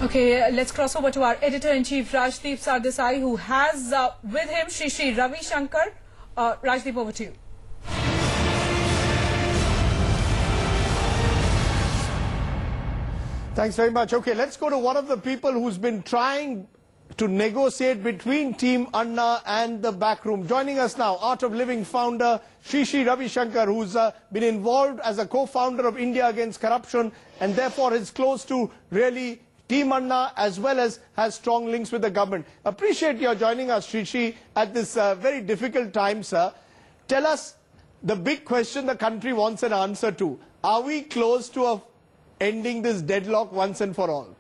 Okay, let's cross over to our editor-in-chief Rajdeep Sardesai, who has with him Shri Ravi Shankar. Rajdeep, over to you. Thanks very much. Okay, let's go to one of the people who's been trying to negotiate between Team Anna and the backroom. Joining us now, Art of Living founder Shri Ravi Shankar, who's been involved as a co-founder of India Against Corruption and therefore is close to really Team Anna as well as has strong links with the government. Appreciate your joining us, Shri, at this very difficult time, sir. Tell us the big question the country wants an answer to. Are we close to ending this deadlock once and for all?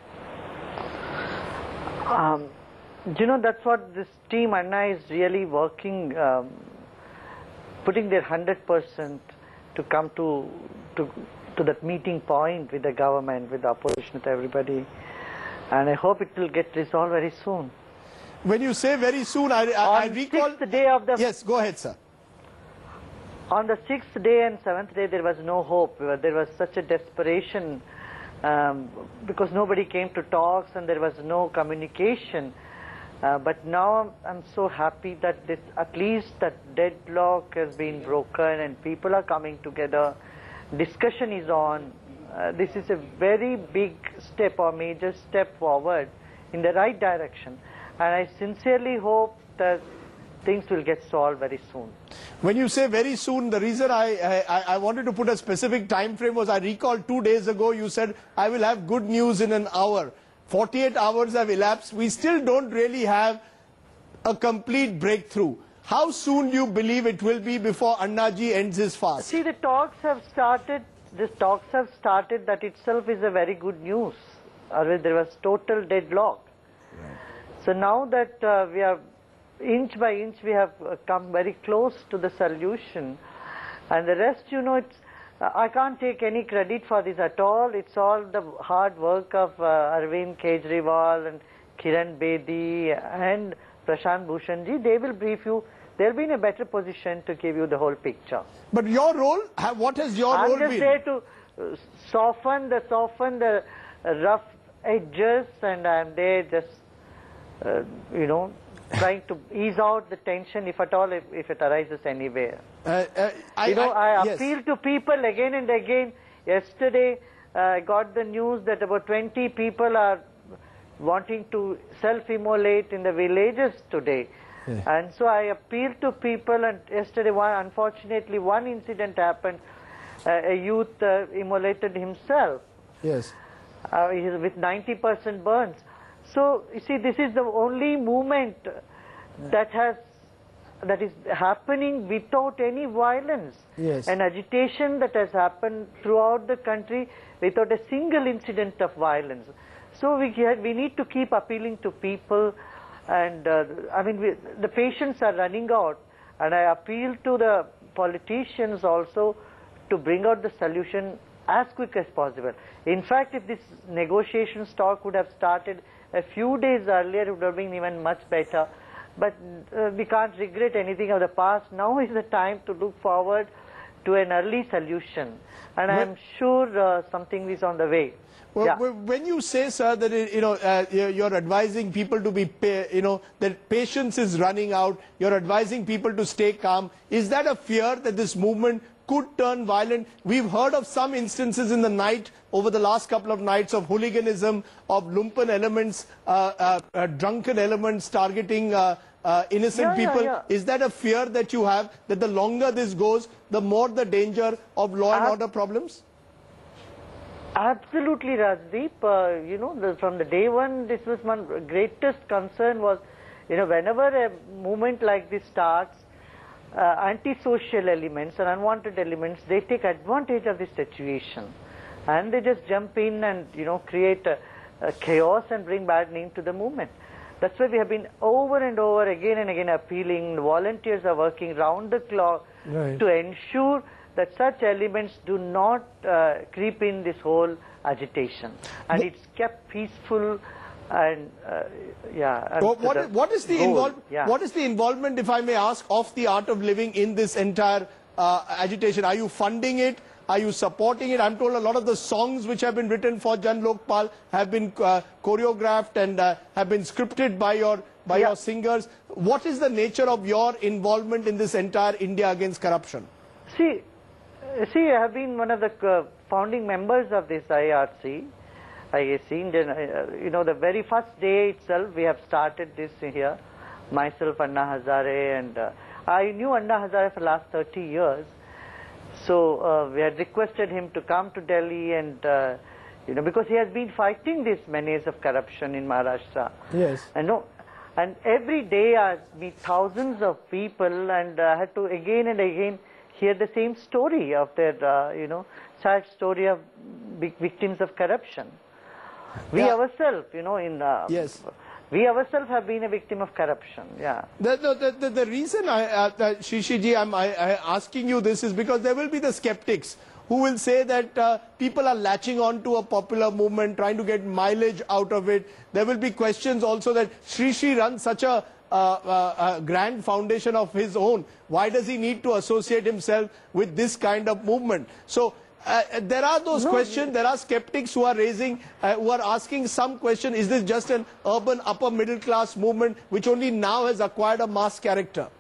That's what this Team Anna is really working, putting their 100% to come to that meeting point with the government, with the opposition, with everybody. And I hope it will get resolved very soon. When you say very soon, I recall... The day of the... Yes, go ahead, sir. On the 6th day and 7th day, there was no hope. There was such a desperation because nobody came to talks and there was no communication. But now I'm so happy that at least that deadlock has been broken and people are coming together. Discussion is on. This is a very big step or major step forward in the right direction. And I sincerely hope that things will get solved very soon. When you say very soon, the reason I wanted to put a specific time frame was I recall 2 days ago you said, I will have good news in an hour. 48 hours have elapsed. We still don't really have a complete breakthrough. How soon do you believe it will be before Annaji ends his fast? See, the talks have started. The talks have started. That itself is a very good news. Otherwise, there was total deadlock. Right. So now that we are inch by inch, we have come very close to the solution. And the rest, it's, I can't take any credit for this at all. It's all the hard work of Arvind Kejriwal and Kiran Bedi and Prashant Bhushanji. They will brief you. They'll be in a better position to give you the whole picture. But your role, what has your role been? I'm just there to soften the rough edges, and I'm there just, trying to ease out the tension, if at all, if it arises anywhere. I appeal to people again and again. Yesterday, I got the news that about 20 people are wanting to self-immolate in the villages today. Yeah. And so I appeal to people, and yesterday, unfortunately, one incident happened. A youth immolated himself. Yes. With 90% burns. So, you see, this is the only movement that is happening without any violence. Yes. An agitation that has happened throughout the country without a single incident of violence. So we need to keep appealing to people, and the patients are running out, and I appeal to the politicians also to bring out the solution as quick as possible. In fact, if this negotiations talk would have started a few days earlier, it would have been even much better. But we can't regret anything of the past. Now is the time to look forward to an early solution. And I'm sure something is on the way. Well, yeah. When you say, sir, that you're advising people to be, that patience is running out, you're advising people to stay calm, is that a fear that this movement could turn violent? We've heard of some instances in the night, over the last couple of nights, of hooliganism, of lumpen elements, drunken elements targeting innocent people. Yeah. Is that a fear that you have, that the longer this goes, the more the danger of law and order problems? Absolutely, Rajdeep. From the day one, this was my greatest concern was, whenever a movement like this starts, antisocial elements and unwanted elements, they take advantage of this situation. And they just jump in and, create a chaos and bring bad name to the movement. That's why we have been over and over again and again appealing. Volunteers are working round the clock to ensure that such elements do not creep in this whole agitation. And it's kept peaceful and, what is the involvement, if I may ask, of the Art of Living in this entire agitation? Are you funding it? Are you supporting it? I'm told a lot of the songs which have been written for Jan Lokpal have been choreographed and have been scripted by your singers. What is the nature of your involvement in this entire India Against Corruption? See, I have been one of the founding members of this IAC. You know, the very first day itself, we have started this here. Myself, Anna Hazare, and I knew Anna Hazare for the last 30 years. So we had requested him to come to Delhi, and you know, because he has been fighting this menace of corruption in Maharashtra. Yes. And every day I meet thousands of people, and I had to again and again hear the same story of their, you know, sad story of victims of corruption. We ourselves, you know, yes. We ourselves have been a victim of corruption. Yeah. The reason Shrishi ji, I'm asking you this is because there will be the skeptics who will say that people are latching on to a popular movement, trying to get mileage out of it. There will be questions also that Shrishi runs such a grand foundation of his own. Why does he need to associate himself with this kind of movement? So there are those questions. There are skeptics who are raising, who are asking some question. Is this just an urban upper middle class movement which only now has acquired a mass character?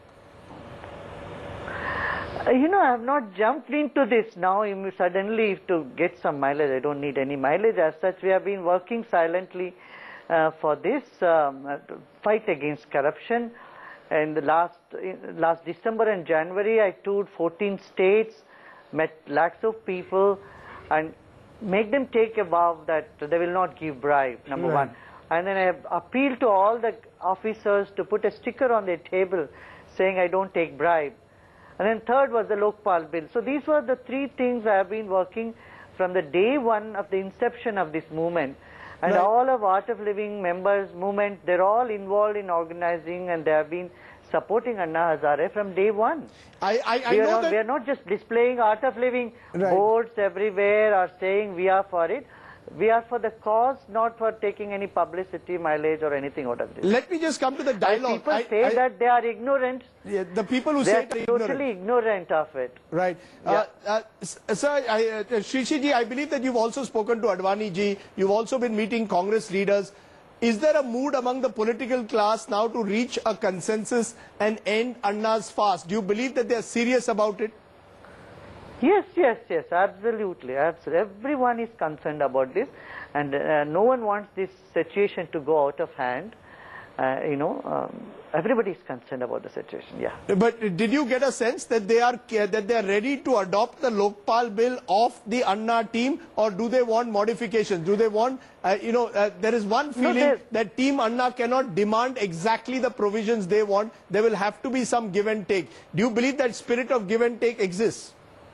You know, I have not jumped into this now suddenly to get some mileage. I don't need any mileage as such. We have been working silently for this fight against corruption. And last December and January, I toured 14 states, met lakhs of people, and make them take a vow that they will not give bribe, number one. And then I have appealed to all the officers to put a sticker on their table saying I don't take bribe. And then third was the Lokpal bill. So these were the three things I have been working from the day one of the inception of this movement. And all of Art of Living members movement, they're all involved in organizing, and they have been supporting Anna Hazare from day one. We are not just displaying Art of Living boards everywhere or saying we are for it. We are for the cause, not for taking any publicity, mileage or anything out of this. Let me just come to the dialogue. People say that they are ignorant. Yeah, the people who say they are totally ignorant of it. Right. Sir, Shrishi ji, I believe that you've also spoken to Advani ji. You've also been meeting Congress leaders. Is there a mood among the political class now to reach a consensus and end Anna's fast? Do you believe that they are serious about it? Yes, absolutely. Everyone is concerned about this, and no one wants this situation to go out of hand. Everybody is concerned about the situation. Yeah. But did you get a sense that they are ready to adopt the Lokpal bill of the Anna team, or do they want modifications? Do they want, there is one feeling that Team Anna cannot demand exactly the provisions they want. There will have to be some give and take. Do you believe that spirit of give and take exists?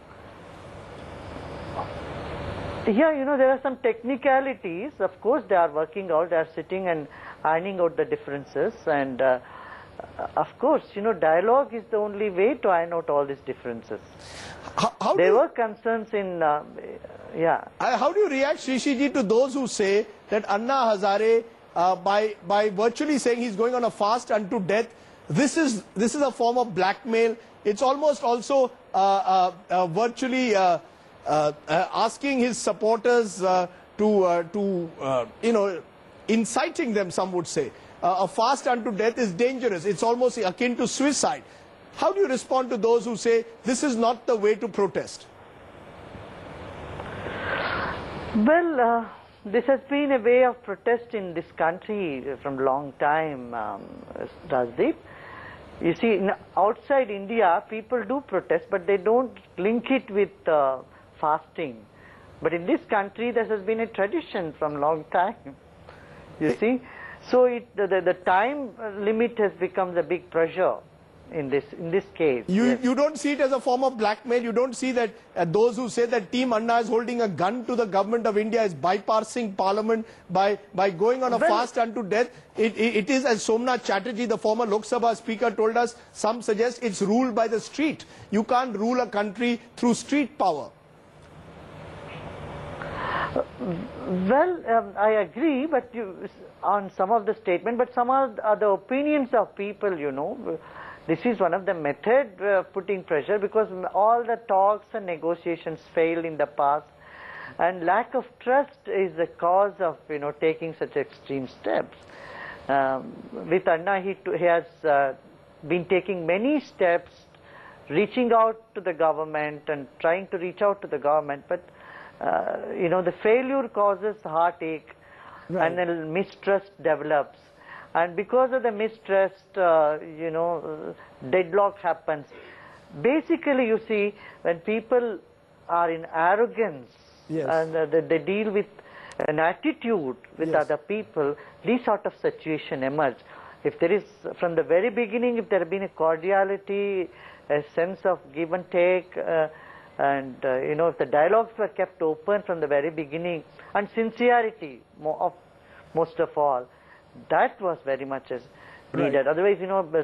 Yeah, there are some technicalities. Of course, they are working out. They are sitting and ironing out the differences. And of course, dialogue is the only way to iron out all these differences. There were concerns in, How do you react, Shrishi ji, to those who say that Anna Hazare, by virtually saying he's going on a fast unto death, this is a form of blackmail. It's almost also virtually asking his supporters inciting them, some would say. A fast unto death is dangerous. It's almost akin to suicide. How do you respond to those who say this is not the way to protest? Well, this has been a way of protest in this country from a long time, Rajdeep. You see, outside India, people do protest, but they don't link it with fasting. But in this country, this has been a tradition from a long time. You see? So the time limit has become the big pressure in this case. You don't see it as a form of blackmail? You don't see that those who say that Team Anna is holding a gun to the government of India is bypassing parliament by going on a fast unto death? It is, as Somnath Chatterjee, the former Lok Sabha speaker, told us, some suggest it's ruled by the street. You can't rule a country through street power. Well, I agree, but on some of the statement, but some of the opinions of people, This is one of the method putting pressure, because all the talks and negotiations failed in the past, and lack of trust is the cause of taking such extreme steps. With Anna, he has been taking many steps, reaching out to the government and trying to reach out to the government, but the failure causes heartache, right, and then mistrust develops. And because of the mistrust, deadlock happens. Basically, you see, when people are in arrogance, yes, and they deal with an attitude with yes, other people, these sort of situation emerge. If there is, from the very beginning, if there had been a cordiality, a sense of give and take, and if the dialogues were kept open from the very beginning, and sincerity, most of all, that was very much as needed. Right. Otherwise,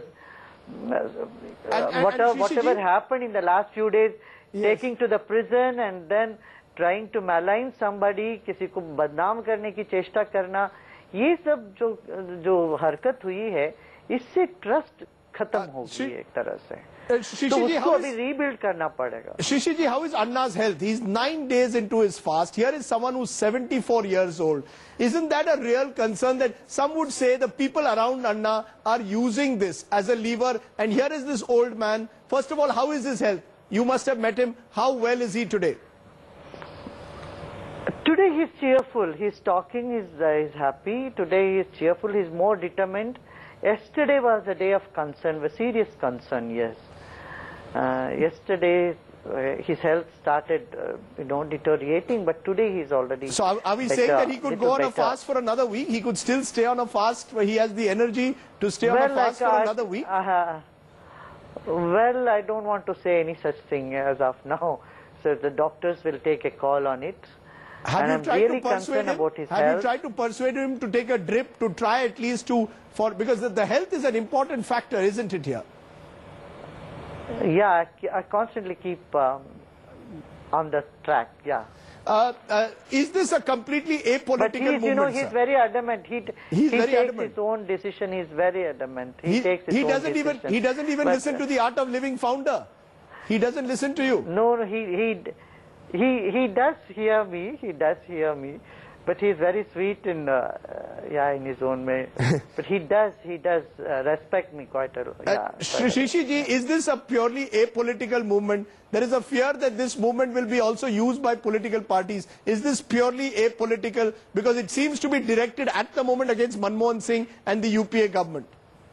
whatever happened in the last few days, yes, taking to the prison and then trying to malign somebody, किसी को बदनाम करने की चेष्टा करना, ये सब जो हरकत हुई है, इससे ट्रस्ट खत्म हो गई एक तरह से. तो उसको अभी रीबिल्ड करना पड़ेगा. Shrishi ji, how is Anna's health? He's 9 days into his fast. Here is someone who's 74 years old. Isn't that a real concern that some would say the people around Anna are using this as a lever? And here is this old man. First of all, how is his health? You must have met him. How well is he today? Today he's cheerful. He's talking. He's happy. Today he's cheerful. He's more determined. Yesterday was a day of concern, a serious concern. Yes. Yesterday his health started, deteriorating, but today he's already. So are we saying that he could go on a fast for another week? He could still stay on a fast where he has the energy to stay on a fast for another week? Well, I don't want to say any such thing as of now. So the doctors will take a call on it. Have and you I'm tried really to persuade him? about his Have health. you tried to persuade him to take a drip, to try at least because the health is an important factor, isn't it here? Yeah, I constantly keep on the track, yeah. Is this a completely apolitical but movement, he's sir? very adamant. He very takes adamant. his own decision. He's very adamant. He takes his own decision. He doesn't even listen to the Art of Living founder. He doesn't listen to you. No, he does hear me. He does hear me. But he's very sweet in his own way. But he does respect me quite a lot. Shrishi ji, is this a purely apolitical movement? There is a fear that this movement will be also used by political parties. Is this purely apolitical? Because it seems to be directed at the moment against Manmohan Singh and the UPA government.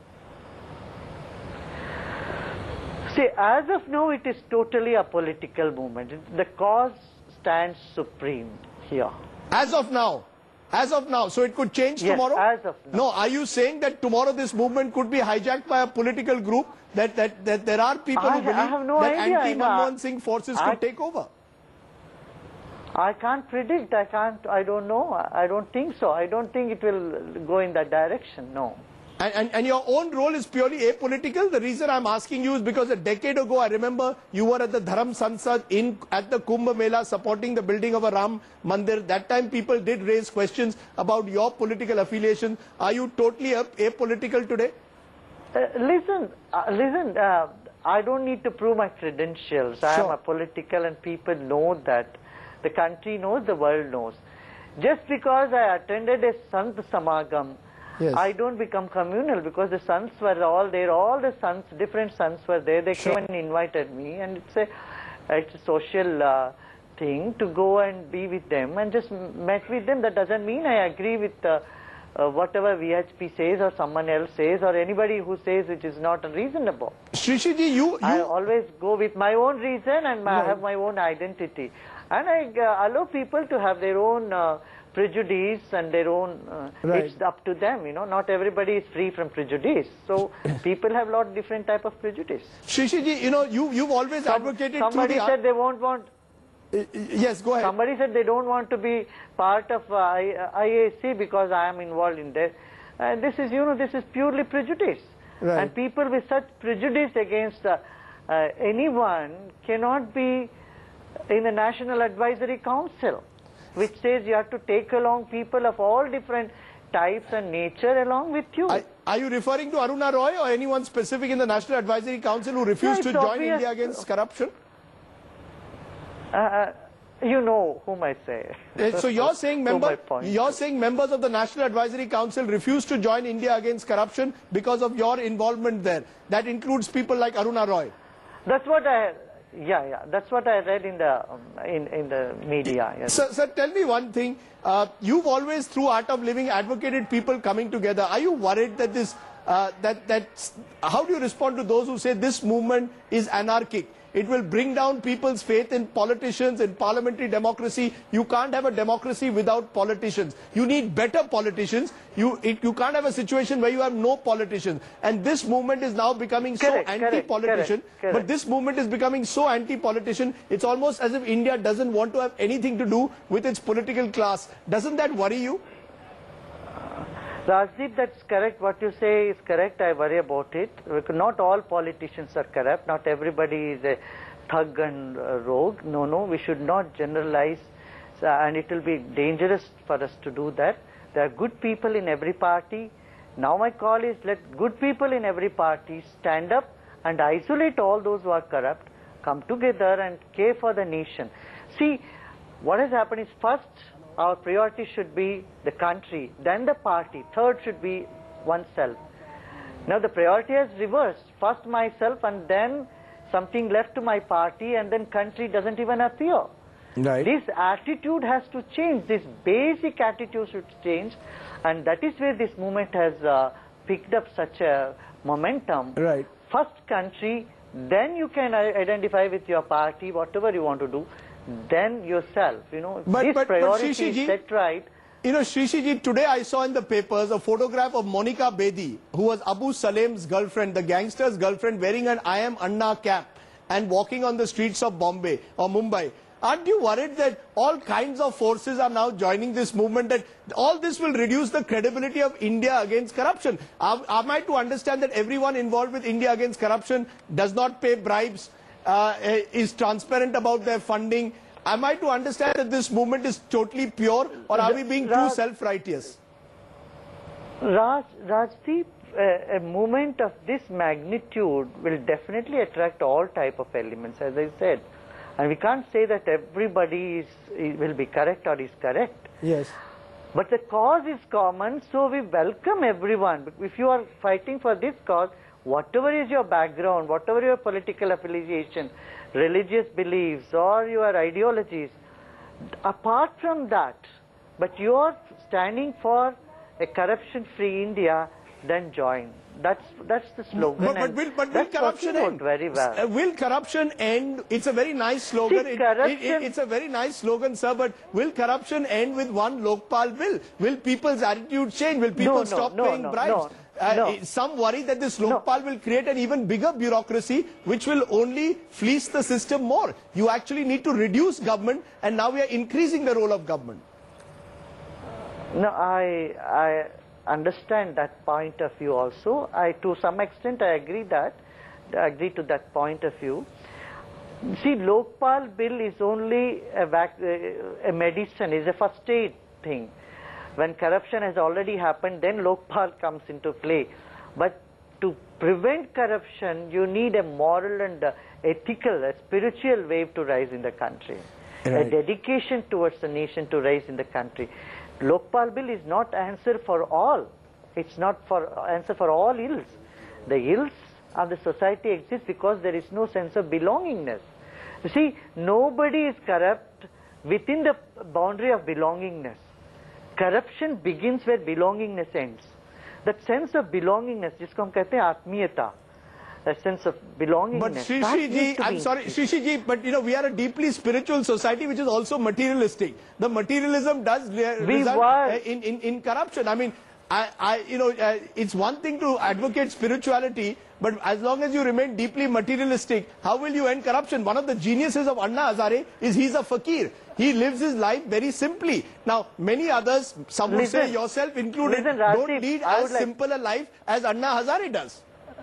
See, as of now, it is totally a political movement. The cause stands supreme here. As of now, so it could change tomorrow? As of now. No, are you saying that tomorrow this movement could be hijacked by a political group, that there are people who believe that anti-Manmohan Singh forces could take over? I can't predict, I don't know, I don't think so. I don't think it will go in that direction, no. And your own role is purely apolitical? The reason I'm asking you is because a decade ago, I remember you were at the Dharam Sansad at the Kumbh Mela supporting the building of a Ram Mandir. That time people did raise questions about your political affiliation. Are you totally apolitical today? Listen, I don't need to prove my credentials. Sure. I am apolitical and people know that. The country knows, the world knows. Just because I attended a Sant Samagam, yes, I don't become communal, because the sons were all there, all the sons, different sons were there. They Sure. came and invited me, and it's a social thing to go and be with them and just met with them. That doesn't mean I agree with whatever VHP says or someone else says or anybody who says it is not reasonable. Shrishi ji, I always go with my own reason and I have my own identity. And I allow people to have their own prejudice and their own, it's up to them, not everybody is free from prejudice. So people have a lot of different type of prejudice. Shrishi ji, you've always advocated somebody said they won't want. Yes, go ahead. Somebody said they don't want to be part of IAC because I am involved in that. This is purely prejudice. Right. And people with such prejudice against anyone cannot be in the National Advisory Council, which says you have to take along people of all different types and nature along with you. Are you referring to Aruna Roy or anyone specific in the National Advisory Council who refused to it's join obvious. India against corruption? You know whom I say. So you're saying my point. members of the National Advisory Council refused to join India against corruption because of your involvement there. That includes people like Aruna Roy. That's what that's what I read in the media. Yes. Sir, tell me one thing. You've always, through Art of Living, advocated people coming together. Are you worried that this, how do you respond to those who say this movement is anarchic? It will bring down people's faith in politicians, in parliamentary democracy. You can't have a democracy without politicians. You need better politicians. You can't have a situation where you have no politicians. And this movement is now becoming so anti-politician. But this movement is becoming so anti-politician, it's almost as if India doesn't want to have anything to do with its political class. Doesn't that worry you? Rajdeep, that's correct. What you say is correct. I worry about it. Not all politicians are corrupt. Not everybody is a thug and rogue. No, we should not generalize. And it will be dangerous for us to do that. There are good people in every party. Now my call is, let good people in every party stand up and isolate all those who are corrupt, come together and care for the nation. See, what has happened is, first, our priority should be the country, then the party, third should be oneself. Now the priority has reversed. First myself and then something left to my party, and then country doesn't even appear. Right. This attitude has to change. This basic attitude should change, and that is where this movement has picked up such a momentum. Right. First country, then you can identify with your party, whatever you want to do. Then yourself, this priority is set right. Shrishi ji, today I saw in the papers a photograph of Monica Bedi, who was Abu Salem's girlfriend, the gangster's girlfriend, wearing an I am Anna cap and walking on the streets of Bombay or Mumbai. Aren't you worried that all kinds of forces are now joining this movement, that all this will reduce the credibility of India against corruption? Am I to understand that everyone involved with India against corruption does not pay bribes, is transparent about their funding? Am I to understand that this movement is totally pure, or are we being too self-righteous? Rajdeep, a movement of this magnitude will definitely attract all type of elements, as I said. And we can't say that everybody will be correct or is correct. Yes. But the cause is common, so we welcome everyone. If you are fighting for this cause, whatever is your background, whatever your political affiliation, religious beliefs or your ideologies, apart from that, but you are standing for a corruption-free India, then join. That's the slogan. But will corruption end? Very well. Will corruption end? It's a very nice slogan. It's a very nice slogan, sir. But will corruption end with one Lokpal bill? Will people's attitude change? Will people stop paying bribes? Some worry that this Lokpal will create an even bigger bureaucracy, which will only fleece the system more. You actually need to reduce government, and now we are increasing the role of government. No, I understand that point of view also. To some extent, I agree to that point of view. See, Lokpal bill is only a medicine, is a first aid thing. When corruption has already happened, then Lokpal comes into play. But to prevent corruption, you need a moral and ethical, a spiritual wave to rise in the country. Right. A dedication towards the nation to rise in the country. Lokpal bill is not answer for all. It's not answer for all ills. The ills of the society exist because there is no sense of belongingness. You see, nobody is corrupt within the boundary of belongingness. Corruption begins where belongingness ends. That sense of belongingness, जिसको हम कहते हैं आत्मीयता, a sense of belongingness. But Shrishi ji, I'm sorry, Shrishi ji, but we are a deeply spiritual society which is also materialistic. The materialism does result in corruption. I mean, it's one thing to advocate spirituality, but as long as you remain deeply materialistic, how will you end corruption? One of the geniuses of Anna Hazare is he's a fakir. He lives his life very simply. Now, many others, some would say yourself included, don't lead as simple a life as Anna Hazare does.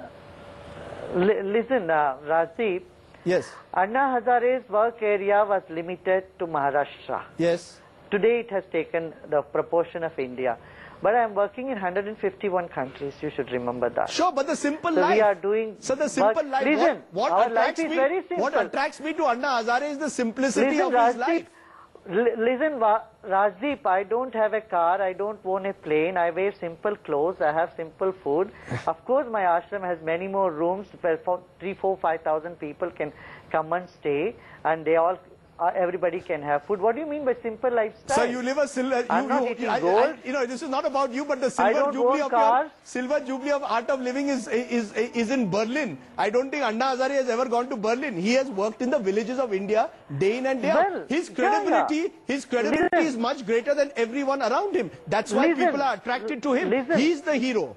Listen, Rajdeep. Yes. Anna Hazare's work area was limited to Maharashtra. Yes. Today it has taken the proportion of India. But I am working in 151 countries, you should remember that. Sure, but the simple So life. we are doing... So the simple but life, listen, what our attracts life is me, very simple. what attracts me to Anna Hazare is the simplicity Listen, of his life. Listen, Rajdeep, I don't have a car, I don't own a plane, I wear simple clothes, I have simple food. Of course, my ashram has many more rooms where 3,000, 4,000, 5,000 people can come and stay, and they all, everybody can have food. What do you mean by simple lifestyle? So you live a silver. I'm not eating gold. You know, this is not about you, but the I silver don't jubilee own of cars. your silver jubilee of art of living is in Berlin. I don't think Anna Hazare has ever gone to Berlin. He has worked in the villages of India day in and day out. Well, His credibility, is much greater than everyone around him. That's why people are attracted to him. He's the hero.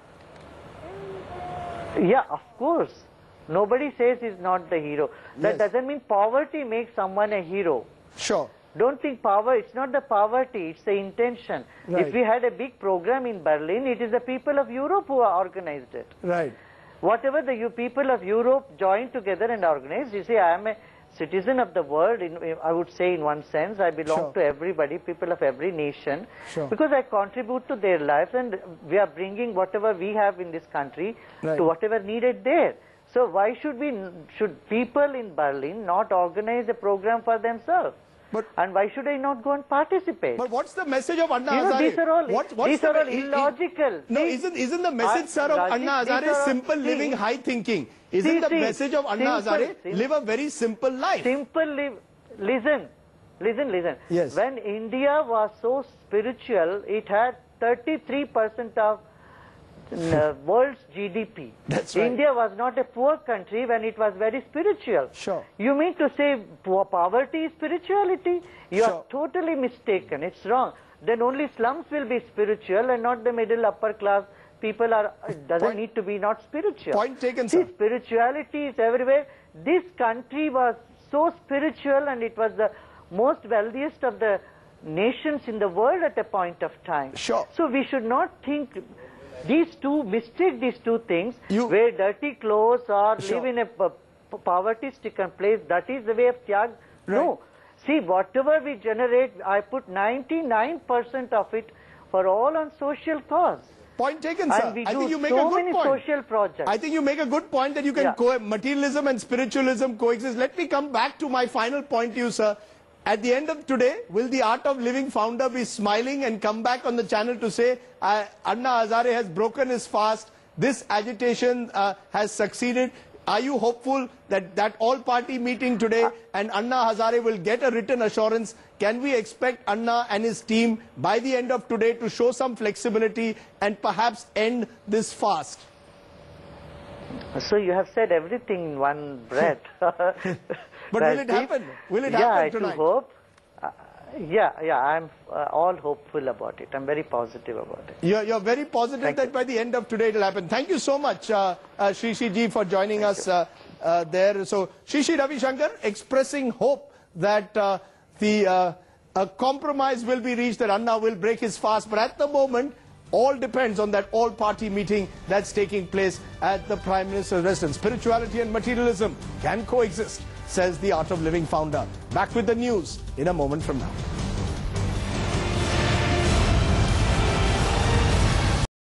Yeah, of course. Nobody says he's not the hero. That Yes. doesn't mean poverty makes someone a hero. Sure. Don't think power, it's not the poverty, it's the intention. Right. If we had a big program in Berlin, it is the people of Europe who organized it. Right. Whatever the people of Europe joined together and organized, you see, I am a citizen of the world, I would say in one sense, I belong Sure. to everybody, people of every nation, Sure. because I contribute to their lives and we are bringing whatever we have in this country Right. to whatever needed there. So why should people in Berlin not organize a program for themselves? But- And why should I not go and participate? But what's the message of Anna You know, Hazare? these are all- What's these the are all me- illogical. No, See, isn't the message, sir, of Rajiv, Anna these Hazare are all- simple see, living, high thinking? see, Isn't the see, message of Anna simple, Hazare live a very simple life? Listen. Yes. When India was so spiritual, it had 33% of world's GDP. That's right. India was not a poor country when it was very spiritual. Sure. You mean to say poverty is spirituality? You Sure. are totally mistaken. It's wrong. Then only slums will be spiritual and not the middle upper class people are, doesn't Point- need to be not spiritual. Point taken, See, sir. spirituality is everywhere. This country was so spiritual and it was the most wealthiest of the nations in the world at a point of time. Sure. So we should not think mistake these two things, You- wear dirty clothes or Sure. live in a poverty-stricken place. That is the way of Tyag. No. See, whatever we generate, I put 99% of it for all on social cause. Point taken, sir. And we I do think you make so a good many point. social projects. I think you make a good point that you can materialism and spiritualism coexist. Let me come back to my final point to you, sir. At the end of today, will the Art of Living founder be smiling and come back on the channel to say, Anna Hazare has broken his fast, this agitation has succeeded? Are you hopeful that that all-party meeting today and Anna Hazare will get a written assurance? Can we expect Anna and his team by the end of today to show some flexibility and perhaps end this fast? So you have said everything in one breath. But will it happen? Will it happen tonight? I do hope. I'm all hopeful about it. I'm very positive about it. You're very positive Thank that you. by the end of today it will happen. Thank you so much, Shri Ji, for joining us there. So, Shri Ravi Shankar expressing hope that a compromise will be reached, that Anna will break his fast. But at the moment, all depends on that all-party meeting that's taking place at the Prime Minister's residence. Spirituality and materialism can coexist, says the Art of Living founder. Back with the news in a moment from now.